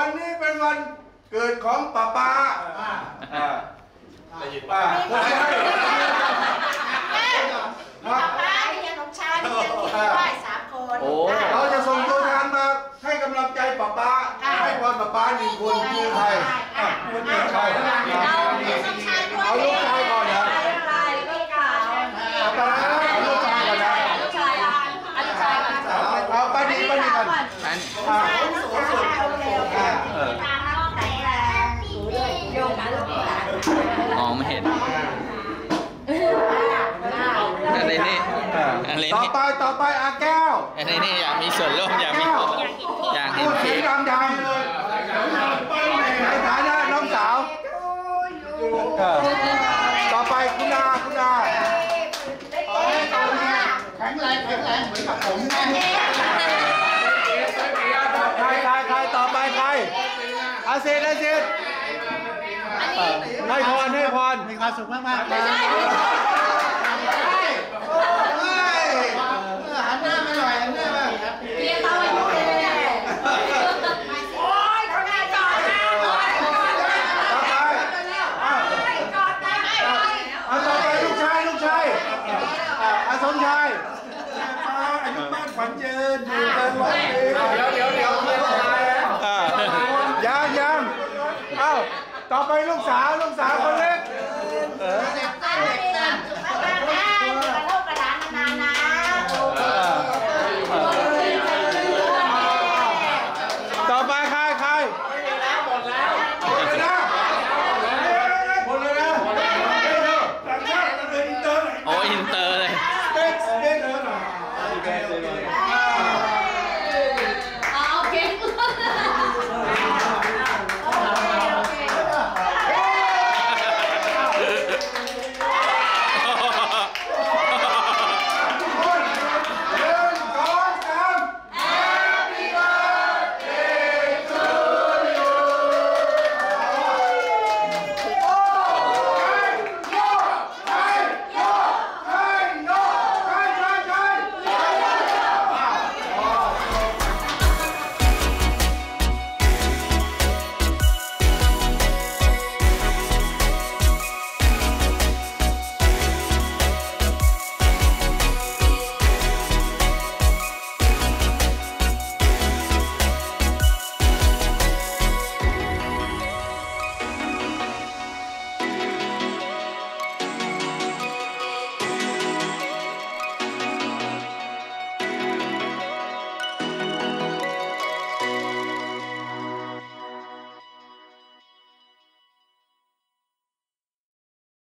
วันนี้เป็นวันเกิดของป้าป้าได้ยินป้าป้าเรียนน้องชายเรียนได้3 คนเราจะส่งตัวแทนมาให้กำลังใจป้าป้าให้พรป้าป้า1 คนคือใครคุณใครเอาลูกชายก่อนนะป้าเอาลูกชายก่อนนะเอาป้าดีก่อนอ๋อไม่เห็นอะไรนี่ต่อไปอาแก้วอะไรนี่อยากมีส่วนร่วมอยากเห็นเค้กดังๆเลยในฐานะน้องสาวต่อไปคุณอาแข็งแรงเหมือนกับผมแน่ใครต่อไปใครอาเซนให้พรมีความสุขมากๆหันหน้ามาหน่อยหันหน้ามาเรียนต่ออายุเลยโอ้ยเขาหน้าจอดนะต่อไปลูกชายอาสมชายอายุมากขวัญเจิดอยู่กันร้อยปีเดี๋ยวยังเอ้าต่อไปลูกสาวคนเล็ก